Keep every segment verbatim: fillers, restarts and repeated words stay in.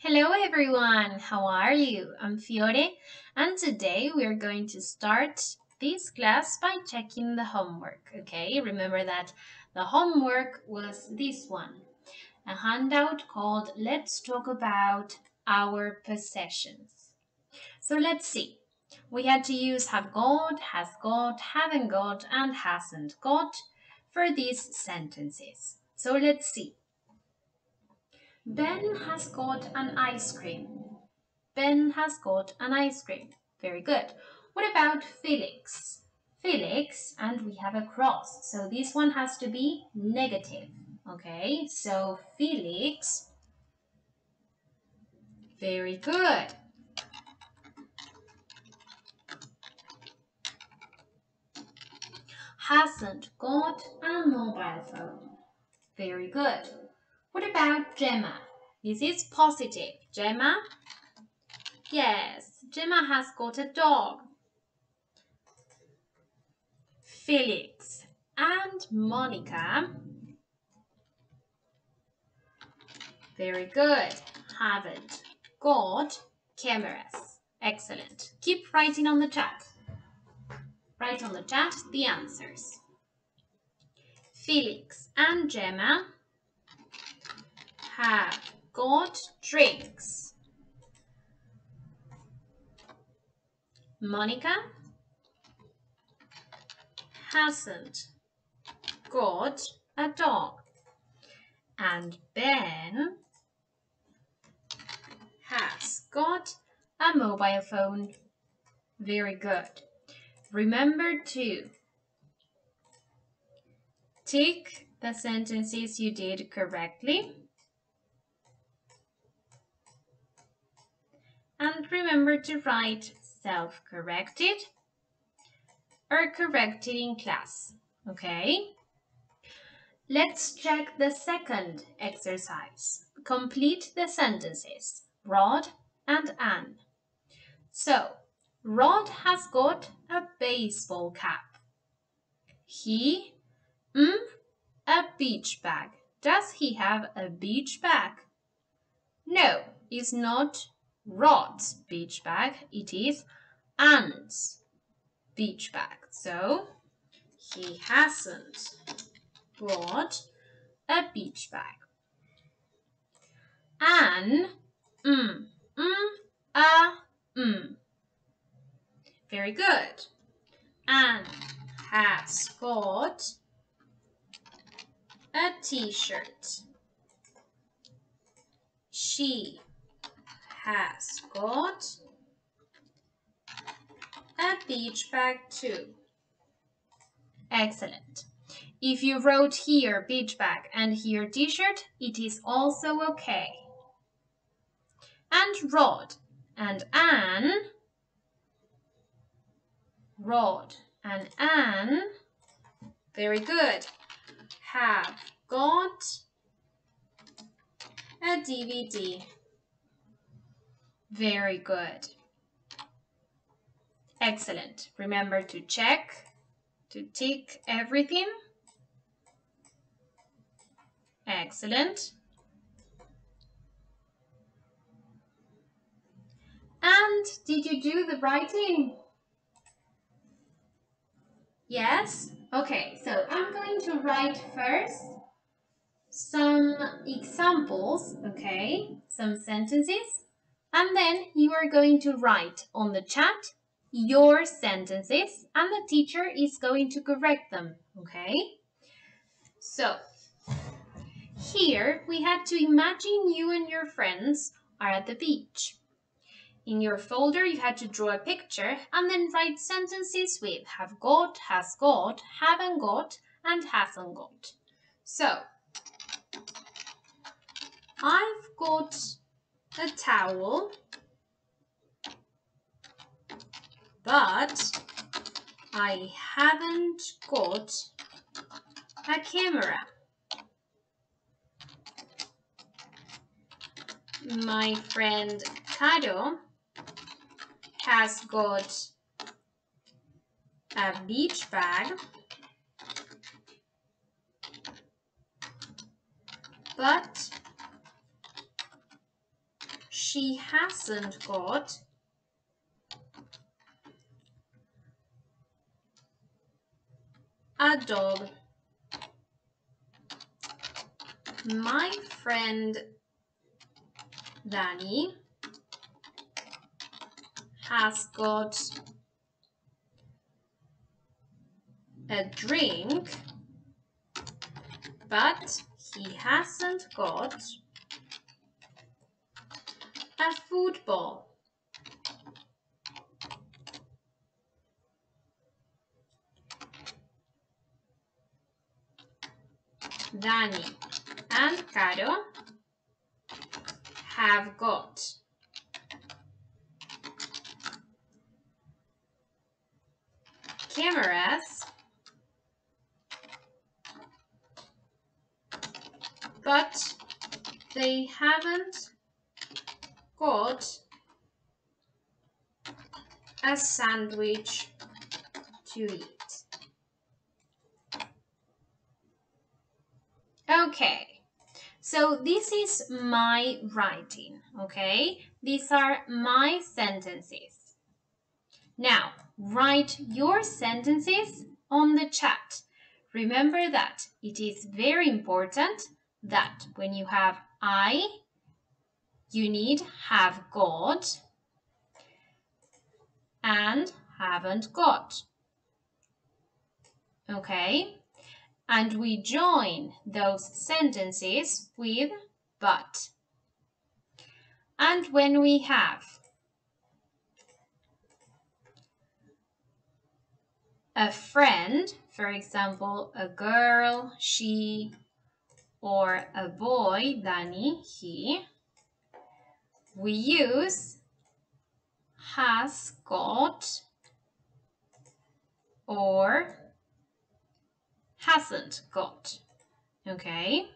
Hello everyone, how are you? I'm Fiore and today we are going to start this class by checking the homework, okay? Remember that the homework was this one, a handout called Let's Talk About Our Possessions. So let's see. We had to use have got, has got, haven't got, and hasn't got for these sentences. So let's see. Ben has got an ice cream. Ben has got an ice cream. Very good. What about Felix? Felix, and we have a cross. So this one has to be negative. Okay, so Felix. Very good. Hasn't got a mobile phone. Very good. What about Gemma? This is positive. Gemma? Yes, Gemma has got a dog. Felix and Monica. Very good. Haven't got cameras. Excellent. Keep writing on the chat. Write on the chat the answers. Felix and Gemma have got drinks. Monica hasn't got a dog. And Ben has got a mobile phone. Very good. Remember to tick the sentences you did correctly. And remember to write self-corrected or corrected in class, okay? Let's check the second exercise. Complete the sentences, Rod and Anne. So, Rod has got a baseball cap. He, mm, a beach bag. Does he have a beach bag? No, it's not Rod's beach bag. It is Anne's beach bag. So, he hasn't got a beach bag. Anne, mm, mm, a, mm. Very good. Anne has got a t-shirt. She has got a beach bag too. Excellent. If you wrote here beach bag and here t-shirt, it is also okay. And Rod and Anne, Rod and Anne, very good, have got a D V D. Very good. Excellent. Remember to check, to tick everything. Excellent. And did you do the writing? Yes? Okay, so I'm going to write first some examples, okay, some sentences, and then you are going to write on the chat your sentences and the teacher is going to correct them, okay? So, here we had to imagine you and your friends are at the beach. In your folder, you had to draw a picture and then write sentences with have got, has got, haven't got, and hasn't got. So, I've got a towel, but I haven't got a camera. My friend Kado has got a beach bag, but she hasn't got a dog. My friend Danny has got a drink, but he hasn't got a football. Danny and Caro have got cameras, but they haven't got a sandwich to eat. Okay, so this is my writing, okay? These are my sentences. Now, write your sentences on the chat. Remember that it is very important that when you have I, you need have got and haven't got. Okay? And we join those sentences with but. And when we have a friend, for example, a girl, she, or a boy, Danny, he, we use has got or hasn't got. Okay?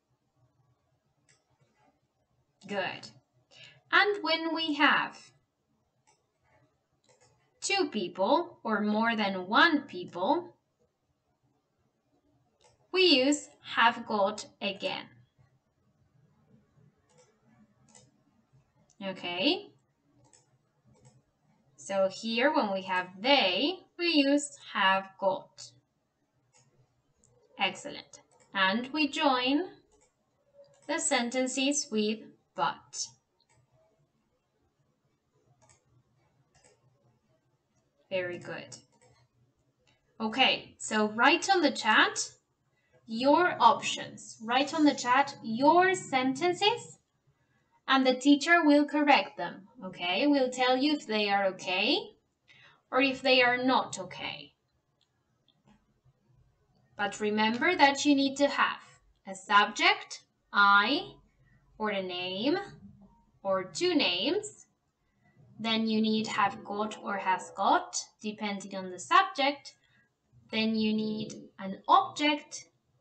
Good. And when we have two people or more than one people, we use have got again. Okay? So here when we have they, we use have got. Excellent. And we join the sentences with but. Very good. Okay, so write on the chat your options. Write on the chat your sentences and the teacher will correct them. Okay, we'll tell you if they are okay or if they are not okay. But remember that you need to have a subject, I, or the name, or two names. Then you need have got or has got, depending on the subject. Then you need an object.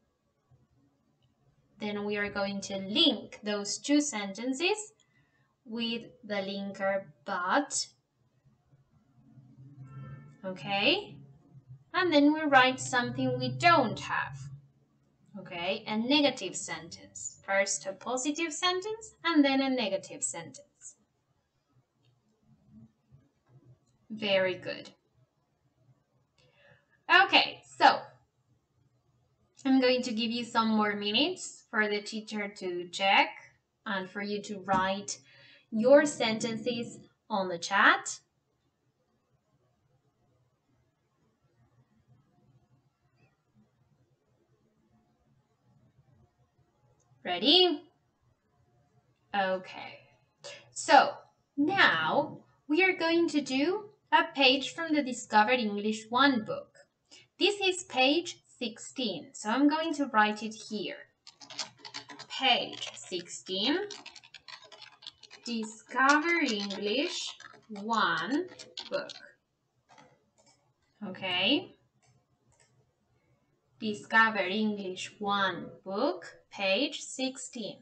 Then we are going to link those two sentences with the linker but. Okay? And then we write something we don't have. Okay? A negative sentence. First a positive sentence and then a negative sentence. Very good. Okay, so I'm going to give you some more minutes for the teacher to check and for you to write your sentences on the chat. Ready? Okay. So now we are going to do a page from the Discover English one book. This is page sixteen, so I'm going to write it here. Page sixteen, Discover English one book. Okay? Discover English one book, page sixteen.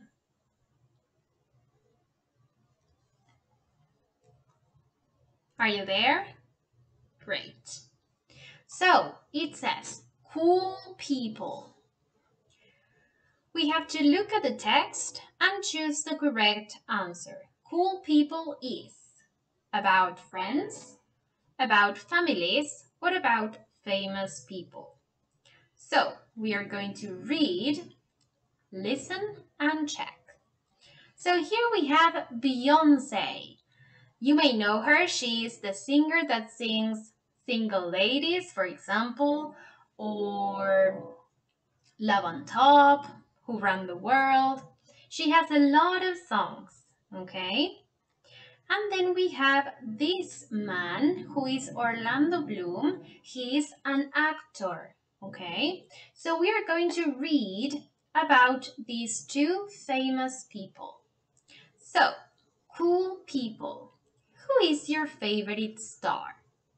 Are you there? Great. So, it says, cool people. We have to look at the text and choose the correct answer. cool people is? About friends? About families? What about famous people? So we are going to read, listen, and check. So here we have Beyoncé. You may know her. She is the singer that sings Single Ladies, for example, or Love on Top, Who Run the World. She has a lot of songs, okay? And then we have this man who is Orlando Bloom. He is an actor, okay? So we are going to read about these two famous people. So, cool people. Who is your favorite star?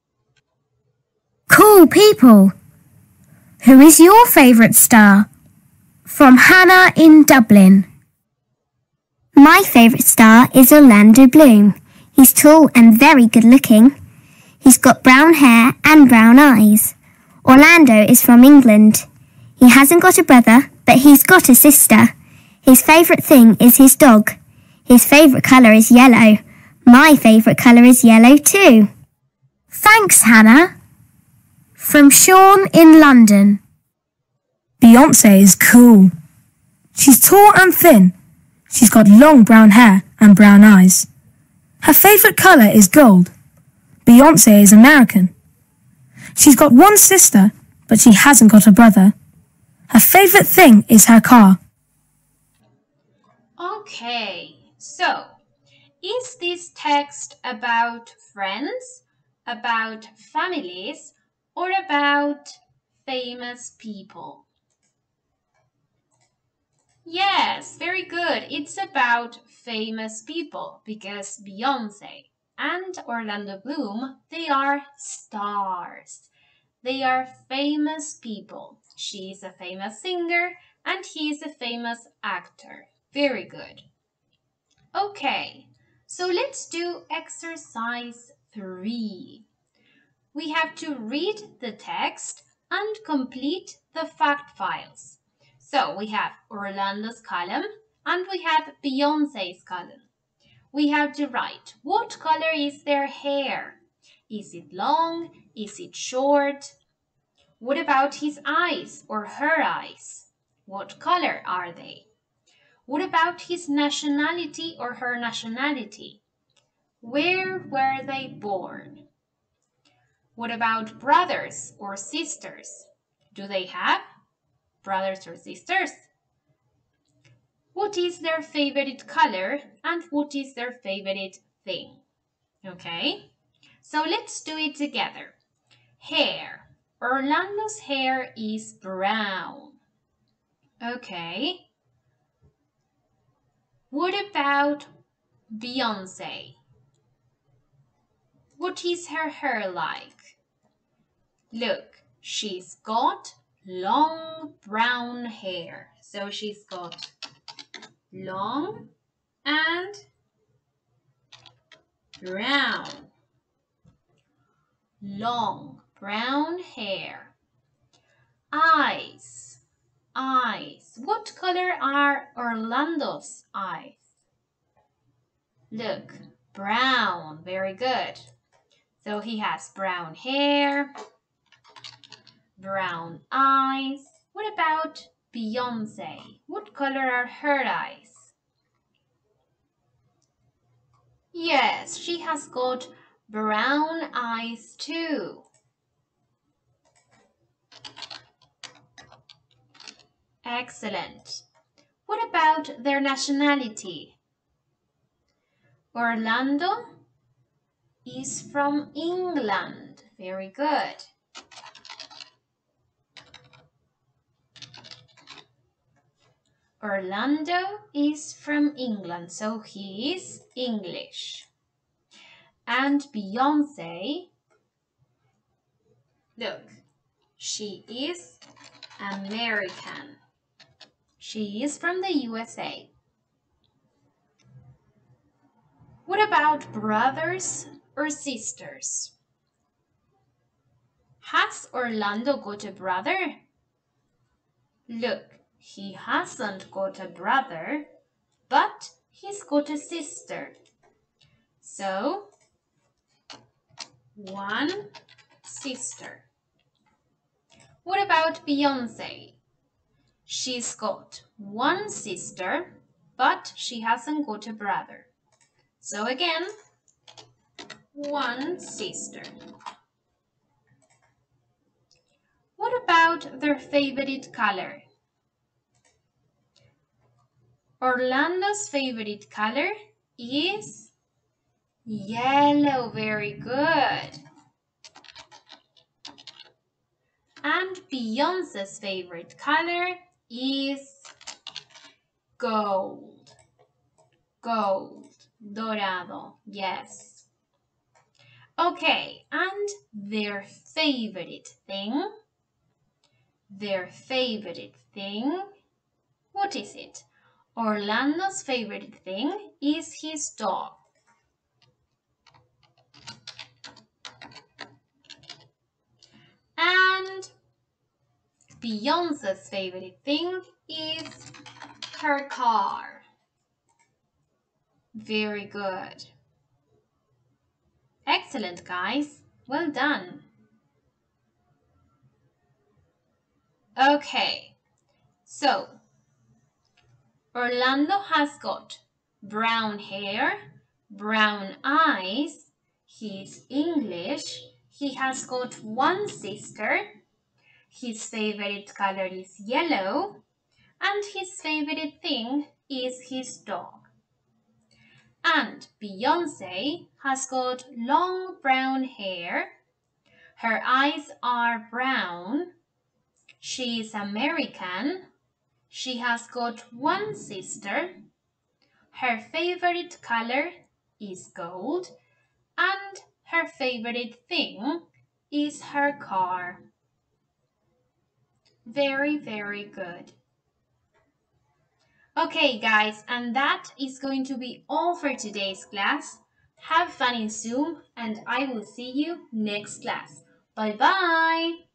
Cool people. Who is your favourite star? From Hannah in Dublin. My favourite star is Orlando Bloom. He's tall and very good looking. He's got brown hair and brown eyes. Orlando is from England. He hasn't got a brother, but he's got a sister. His favourite thing is his dog. His favourite colour is yellow. My favourite colour is yellow too. Thanks, Hannah. From Sean in London. Beyoncé is cool. She's tall and thin. She's got long brown hair and brown eyes. Her favourite colour is gold. Beyoncé is American. She's got one sister, but she hasn't got a brother. Her favourite thing is her car. Okay, so is this text about friends, about families, or about famous people? Yes, very good. It's about famous people because Beyoncé and Orlando Bloom, they are stars. They are famous people. She is a famous singer and he is a famous actor. Very good. Okay, so let's do exercise three. We have to read the text and complete the fact files. So we have Orlando's column and we have Beyoncé's column. We have to write what color is their hair? Is it long? Is it short? What about his eyes or her eyes? What color are they? What about his nationality or her nationality? Where were they born? What about brothers or sisters? Do they have brothers or sisters? What is their favorite color and what is their favorite thing? Okay, so let's do it together. Hair. Orlando's hair is brown. Okay. What about Beyoncé? What is her hair like? Look, she's got long brown hair. So she's got long and brown. Long brown hair. Eyes. Eyes. What color are Orlando's eyes? Look, brown. Very good. So he has brown hair, brown eyes. What about Beyoncé? What color are her eyes? Yes, she has got brown eyes too. Excellent. What about their nationality? Orlando is from England. Very good. Orlando is from England, so he is English. And Beyoncé, look, she is American. She is from the U S A. What about brothers or sisters? Has Orlando got a brother? Look, he hasn't got a brother, but he's got a sister. So, one sister. What about Beyonce? She's got one sister, but she hasn't got a brother. So again, one sister. What about their favorite color? Orlando's favorite color is yellow. Very good. And Beyonce's favorite color is gold. Gold. Dorado. Yes. Okay, and their favorite thing. Their favorite thing. What is it? Orlando's favorite thing is his dog. And Beyonce's favorite thing is her car. Very good. Excellent, guys. Well done. Okay, so Orlando has got brown hair, brown eyes, he's English, he has got one sister, his favorite color is yellow, and his favorite thing is his dog. And Beyonce has got long brown hair, her eyes are brown, she is American, she has got one sister, her favorite color is gold, and her favorite thing is her car. Very, very good. Okay, guys, and that is going to be all for today's class. Have fun in Zoom, and I will see you next class. Bye-bye!